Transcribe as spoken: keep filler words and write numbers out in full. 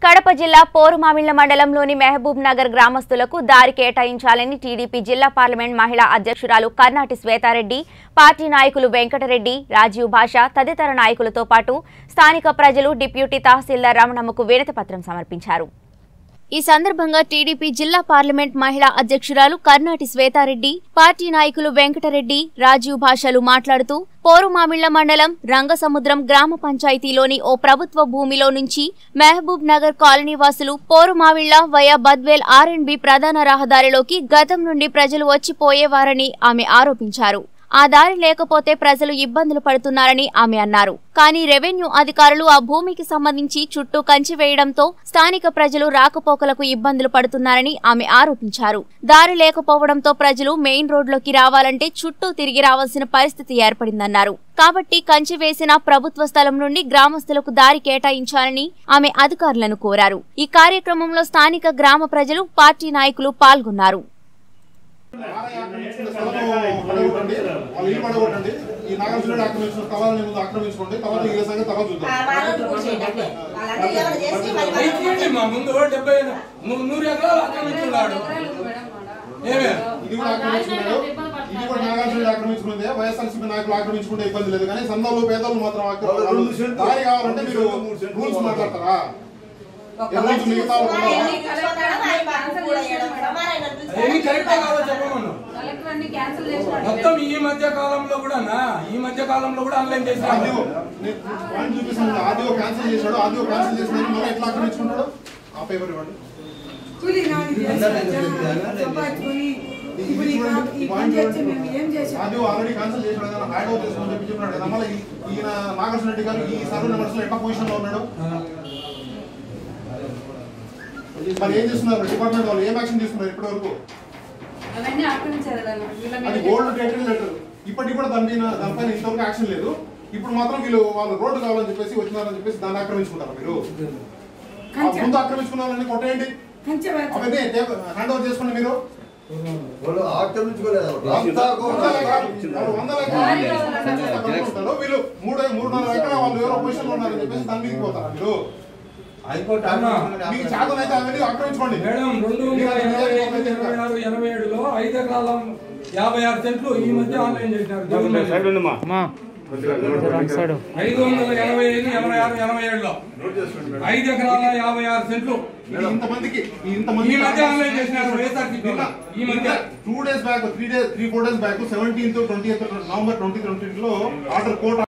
కడప జిల్లా పోరుమామిళ్ల మండలంలోని మహబూబ్ నగర్ గ్రామస్తులకు దారి కేటాయించాలని టీడీపీ జిల్లా పార్లమెంట్ మహిళా అధ్యక్షురాలు కర్నాటి శ్వేతారెడ్డి, పార్టీ నాయకులు వెంకటరెడ్డి, రాజీవ్ భాష తదితర నాయకులతో పాటు స్థానిక ప్రజలు డిప్యూటీ తహసీల్దార్ రమణమ్మకు వినతి పత్రం సమర్పించారు. ఈ సందర్భంగా టీడీపీ జిల్లా పార్లమెంట్ మహిళా అధ్యక్షురాలు కర్నాటి శ్వేతారెడ్డి, పార్టీ నాయకులు వెంకటరెడ్డి, రాజీవ్ భాషలు మాట్లాడుతూ పోరుమామిళ్ల మండలం రంగసముద్రం గ్రామ పంచాయతీలోని ఓ ప్రభుత్వ భూమిలో నుంచి మహబూబ్ నగర్ కాలనీ వాసులు Porumamilla via Badvel R and B ప్రధాన రహదారిలోకి గతం నుండి ప్రజలు వచ్చిపోయేవారని ఆమె ఆరోపించారు. ఆ దారి లేకపోతే ప్రజలు ఇబ్బందులు పడుతున్నారని ఆమె అన్నారు. కానీ రెవెన్యూ అధికారులు ఆ భూమికి సంబంధించి చుట్టూ కంచి వేయడంతో స్థానిక ప్రజలు రాకపోకలకు ఇబ్బందులు పడుతున్నారని ఆమె ఆరోపించారు. దారి లేకపోవడంతో ప్రజలు మెయిన్ రోడ్లోకి రావాలంటే చుట్టూ తిరిగి రావాల్సిన పరిస్థితి ఏర్పడిందన్నారు. కాబట్టి కంచి వేసిన ప్రభుత్వ స్థలం నుండి గ్రామస్తులకు దారి కేటాయించాలని ఆమె అధికారులను కోరారు. ఈ కార్యక్రమంలో స్థానిక గ్రామ ప్రజలు, పార్టీ నాయకులు పాల్గొన్నారు. ఆక్రమించుకుంటే వైఎస్ఆర్సీపీ నాయకులు ఆక్రమించుకుంటే ఇబ్బంది లేదు, కానీ సంఘంలో పేదలు మాత్రం దారి కావాలంటే మీరు రూల్స్ మాట్లాడతారా? మొత్తం ఈ మధ్య కాలంలో కూడా ఈ మధ్య కాలంలో కూడా ఆన్లైన్ చేశాడు. ఆడియో క్యాన్సిల్ చేశాడు. ఆడియో క్యాన్సిల్ చేసిన మళ్ళీ ఎట్లా ఆక్రమించుకుంటాడు? ఆ పేపర్ ఇవ్వండి. ఆడియో ఆల్రెడీ క్యాన్సిల్ చేశాడు కదా, హ్యాండ్ ఓవర్ చేసుకోమని చెప్పి చెప్పినాడు కదా. మళ్ళీ ఈయన నాగార్జున రెడ్డి గారు ఈ సర్వే నెంబర్స్ లో ఎట్లా పొజిషన్ లో ఉన్నాడు? మరి ఏం చేస్తున్నారు డిపార్ట్మెంట్ వాళ్ళు? ఏం యాక్షన్ తీసుకున్నారు ఇప్పటి వరకు? అది గోల్డ్ టైటిల్ లెటర్. ఇప్పటికి కూడా దాని దానిపైన ఇంతవరకు యాక్షన్ లేదు. ఇప్పుడు మాత్రం వీళ్ళు వాళ్ళు రోడ్డు కావాలని చెప్పేసి వచ్చినారని చెప్పేసి దాన్ని ఆక్రమించుకుంటారు. మీరు ముందు ఆక్రమించుకున్న వాళ్ళని కొట్టేయండి, అవన్నీ హ్యాండ్ ఓవర్ చేసుకోండి. మీరు వీళ్ళు మూడు మూడున్నర ఎకరా వాళ్ళు ఎవరో పొజిషన్ లో ఉన్నారని చెప్పేసి దాని మీదకి పోతారా మీరు? ఆక్రమించుకోండి. మేడం రెండు వందల ఆరు ఎనభై ఏడులో ఐదు ఎకరాల యాభై ఆరు సెంట్లు ఈ మధ్య ఆన్లైన్ చేసినారు. ఐదు వందల ఎనభై ఐదు ఎనభై ఆరు ఎనభై ఏడులో ఐదు ఎకరాల యాభై ఆరు సెంట్లు ఇంతమందికి ఈ మధ్య ఆన్లైన్ చేసినారు వైఎస్ఆర్సీపీ. ఈ మధ్య two days back three days three four days back seventeenth twenty November twenty twenty లో ఆర్డర్ కోర్ట్